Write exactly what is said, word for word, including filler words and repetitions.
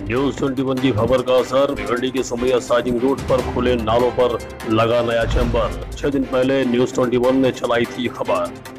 News इक्कीस की खबर का असर। भिवंडी के सुमैया साजिंग रोड पर खुले नालों पर लगा नया चैम्बर। छह दिन पहले न्यूज इक्कीस ने चलाई थी खबर।